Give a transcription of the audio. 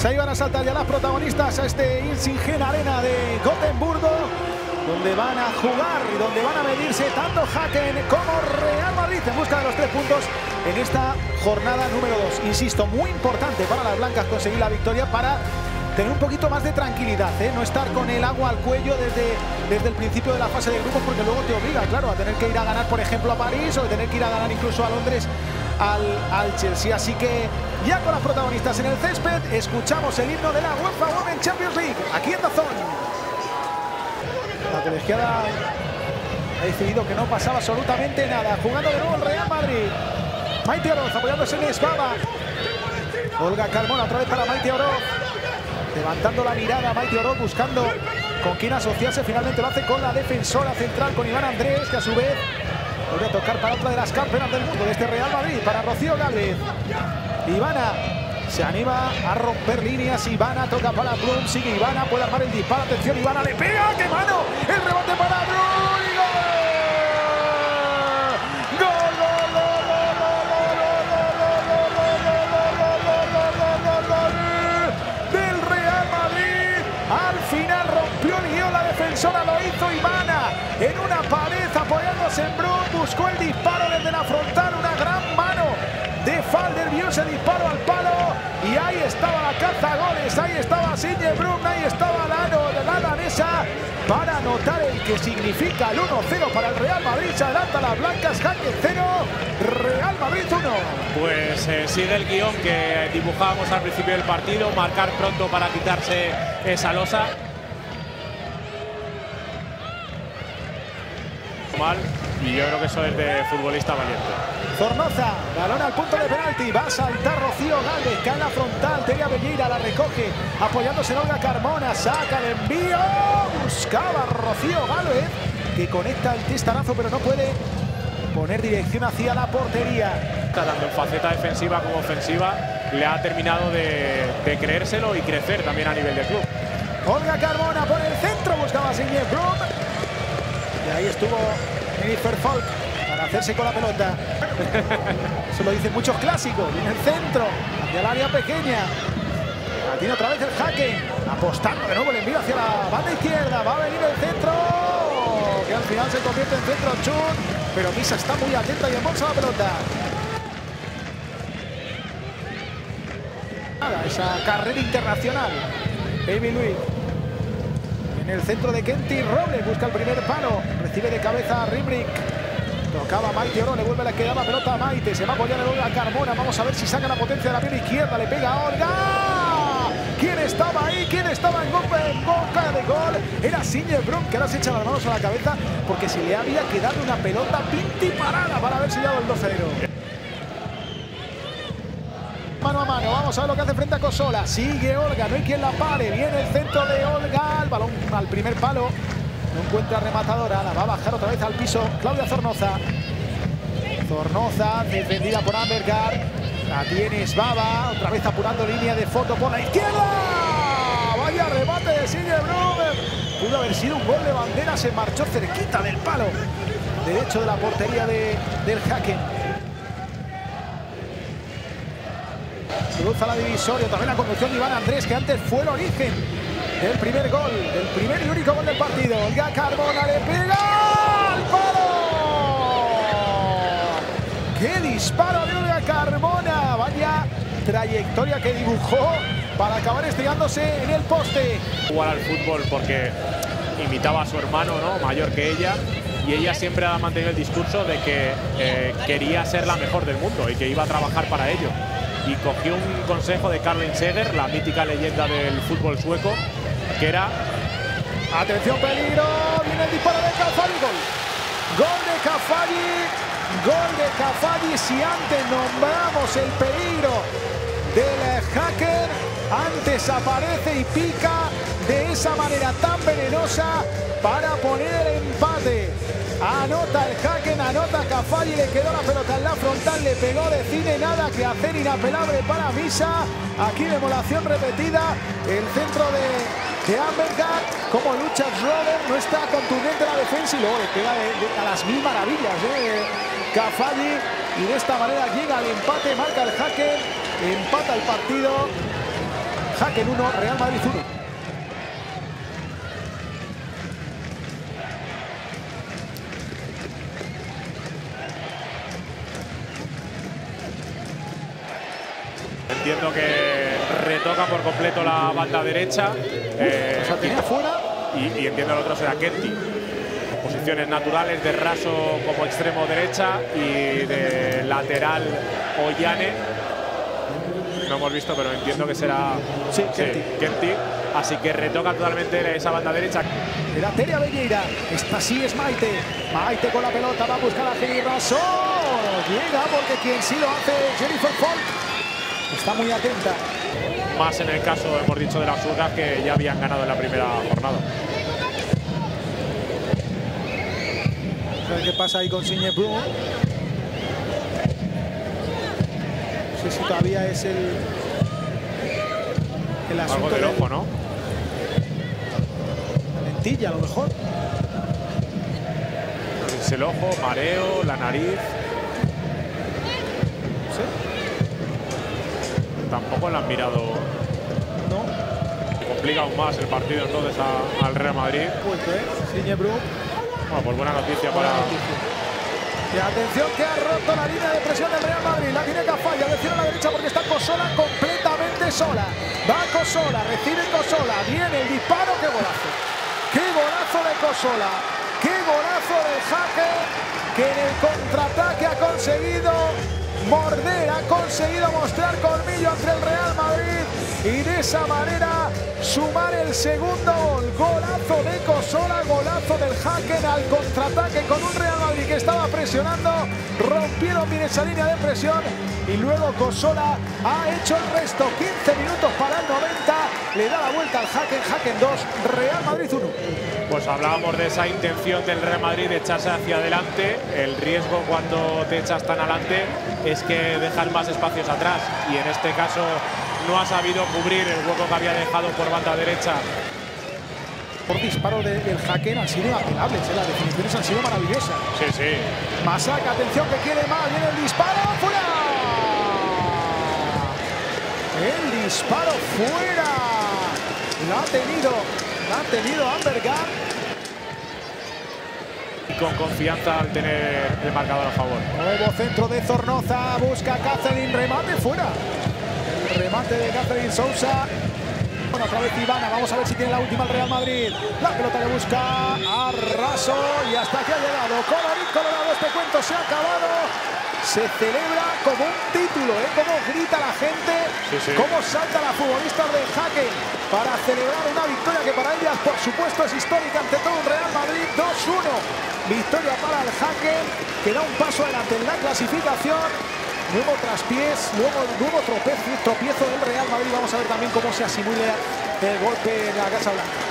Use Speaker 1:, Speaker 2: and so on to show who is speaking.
Speaker 1: Pues ahí van a saltar ya las protagonistas a este Insingen Arena de Gotemburgo, donde van a jugar y donde van a medirse tanto Häcken como Real Madrid en busca de los 3 puntos en esta jornada número 2. Insisto, muy importante para las blancas conseguir la victoria para tener un poquito más de tranquilidad, no estar con el agua al cuello desde el principio de la fase de grupos, porque luego te obliga, claro, a tener que ir a ganar, por ejemplo, a París, o tener que ir a ganar incluso a Londres al Chelsea. Así que ya con las protagonistas en el césped, escuchamos el himno de la UEFA Women's Champions League aquí en DAZN. La colegiada ha decidido que no pasaba absolutamente nada. Jugando de nuevo el Real Madrid. Maite Oroz apoyándose en Svava. Olga Carmona otra vez para Maite Oroz. Levantando la mirada Maite Oroz, buscando con quién asociarse. Finalmente lo hace con la defensora central, con Iván Andrés, que a su vez vuelve a tocar para otra de las campeonas del mundo de este Real Madrid, para Rocío Gálvez. Ivana se anima a romper líneas. Ivana toca para Blum, sigue Ivana, puede armar el disparo. Atención, Ivana le pega, ¡qué mano! El rebote para Blum y gol. Final rompió el guión, la defensora lo hizo Ivana en una pared apoyándose en Brun, buscó el disparo desde la frontal, una gran mano de Falder, vio ese disparo al palo y ahí estaba la caza goles, ahí estaba Signe Brun, ahí estaba la danesa para anotar el que significa el 1-0 para el Real Madrid. Se adelanta las blancas, Häcken 0, Real Madrid 1.
Speaker 2: Pues sigue el guión que dibujábamos al principio del partido, marcar pronto para quitarse esa losa. Mal, y yo creo que eso es de futbolista valiente.
Speaker 1: Zornoza, balón al punto de penalti, va a saltar Rocío Gálvez, cae en la frontal, Teria Belleira la recoge, apoyándose en Olga Carmona, saca el envío, buscaba Rocío Gálvez, que conecta el testarazo, pero no puede poner dirección hacia la portería.
Speaker 2: Tanto en faceta defensiva como ofensiva, le ha terminado de creérselo y crecer también a nivel de club.
Speaker 1: Olga Carmona por el centro, buscaba a Signe Brun. Y ahí estuvo Jennifer Falk para hacerse con la pelota. Eso lo dicen muchos clásicos. Viene el centro, hacia el área pequeña. Tiene otra vez el Häcken, apostando de nuevo el envío hacia la banda izquierda. Va a venir el centro, que al final se convierte en centro chut, pero Misa está muy atenta y embolsa la pelota. Nada, esa carrera internacional. Baby Luis. En el centro de Kenty Robles, busca el primer palo, recibe de cabeza a Rimbrick. Tocaba Maite Oro, le vuelve a quedar la pelota a Maite, se va a apoyar en Olga Carmona. Vamos a ver si saca la potencia de la pierna izquierda, le pega a Olga. ¿Quién estaba ahí? ¿Quién estaba en boca de gol? Era Signe Brun, que ahora se echa las manos a la cabeza porque se le había quedado una pelota pintiparada para haber sellado el 2-0. Mano a mano, vamos a ver lo que hace frente a Cossola. Sigue Olga, no hay quien la pare. Viene el centro de Olga, el balón al primer palo. No encuentra rematadora, la va a bajar otra vez al piso Claudia Zornoza. Zornoza, defendida por Ambergard. La tiene Svava, otra vez apurando línea de foto por la izquierda. Vaya remate de Signe Brun. Pudo haber sido un gol de bandera, se marchó cerquita del palo derecho de la portería del Häcken. Cruza la divisoria, también la conducción de Iván Andrés, que antes fue el origen del primer gol, del primer y único gol del partido. Olga Carmona le pega al palo. ¡Qué disparo de Olga Carmona! Vaya trayectoria que dibujó para acabar estrellándose en el poste.
Speaker 2: Jugar al fútbol porque imitaba a su hermano, ¿no?, mayor que ella, y ella siempre ha mantenido el discurso de que quería ser la mejor del mundo y que iba a trabajar para ello. Y cogió un consejo de Karin Seger, la mítica leyenda del fútbol sueco, que era...
Speaker 1: Atención, peligro, viene el disparo de Cafaggi, gol. Gol de Cafaggi, gol de Cafaggi. Si antes nombramos el peligro del Häcken, antes aparece y pica de esa manera tan venenosa para poner el empate. Anota el Häcken, anota Cafaggi, le quedó la pelota en la frontal, le pegó de cine, nada que hacer, inapelable para Misa. Aquí demolación repetida, el centro de Ambergard, como lucha Schroeder, no está contundente la defensa y luego le pega a las mil maravillas Cafaggi, y de esta manera llega al empate, marca el Häcken, empata el partido. Hacken 1, Real Madrid 1.
Speaker 2: Entiendo que retoca por completo la banda derecha.
Speaker 1: O sea, tenía fuera.
Speaker 2: Y entiendo el otro será Kenty. Posiciones naturales de Raso como extremo derecha y de lateral Ollane. No hemos visto, pero entiendo que será Kenty. Así que retoca totalmente esa banda derecha.
Speaker 1: Era Teria Belleira. Esta sí es Maite. Maite con la pelota va a buscar a Jenny Raso. Llega porque quien sí lo hace Jennifer Folk. Está muy atenta.
Speaker 2: Más en el caso, hemos dicho, de las Urgas que ya habían ganado en la primera jornada.
Speaker 1: A ver qué pasa ahí con Signe Brun. No sé si todavía es el asunto.
Speaker 2: Algo del ojo, ¿no?
Speaker 1: La lentilla, a lo mejor.
Speaker 2: Es el ojo, mareo, la nariz.
Speaker 1: ¿Sí?
Speaker 2: Tampoco la han mirado.
Speaker 1: No.
Speaker 2: Complica aún más el partido entonces al Real Madrid.
Speaker 1: Vuelto, Signe Brun.
Speaker 2: Bueno, pues buena noticia para.
Speaker 1: Y atención que ha roto la línea de presión del Real Madrid. La tiene Cafalla, atención a la derecha porque está Cossola completamente sola. Va Cossola, recibe Cossola. Viene el disparo, qué golazo. Qué golazo de Cossola. Qué golazo del Jaque, que en el contraataque ha conseguido morder, ha conseguido mostrar colmillo ante el Real Madrid y de esa manera sumar el segundo gol. Golazo de Cossola, golazo del Hacken al contraataque con un Real Madrid que estaba presionando, rompieron bien esa línea de presión y luego Cossola ha hecho el resto. 15 minutos para el 90, le da la vuelta al Hacken, Hacken 2, Real Madrid 1.
Speaker 2: Pues hablábamos de esa intención del Real Madrid de echarse hacia adelante. El riesgo cuando te echas tan adelante es que dejas más espacios atrás y en este caso no ha sabido cubrir el hueco que había dejado por banda derecha.
Speaker 1: Por disparo del Hacken han sido apelables, las definiciones han sido maravillosas.
Speaker 2: Sí, sí.
Speaker 1: Masaca, atención que quiere más, viene el disparo, fuera. El disparo fuera. Lo ha tenido Ambergan.
Speaker 2: Con confianza al tener el marcador a favor.
Speaker 1: Nuevo centro de Zornoza, busca Catherine, remate fuera. El remate de Catherine Sousa. Bueno, otra vez Ivana, vamos a ver si tiene la última el Real Madrid. La pelota que busca a Raso y hasta aquí ha llegado. Colorín colorado, este cuento se ha acabado. Se celebra como un título, cómo grita la gente, cómo salta la futbolista del Hacken para celebrar una victoria que para ellas, por supuesto, es histórica ante todo un Real Madrid 2-1. Victoria para el Hacken, que da un paso adelante en la clasificación. Nuevo traspiés, nuevo tropiezo del Real Madrid. Vamos a ver también cómo se asimila el golpe en la Casa Blanca.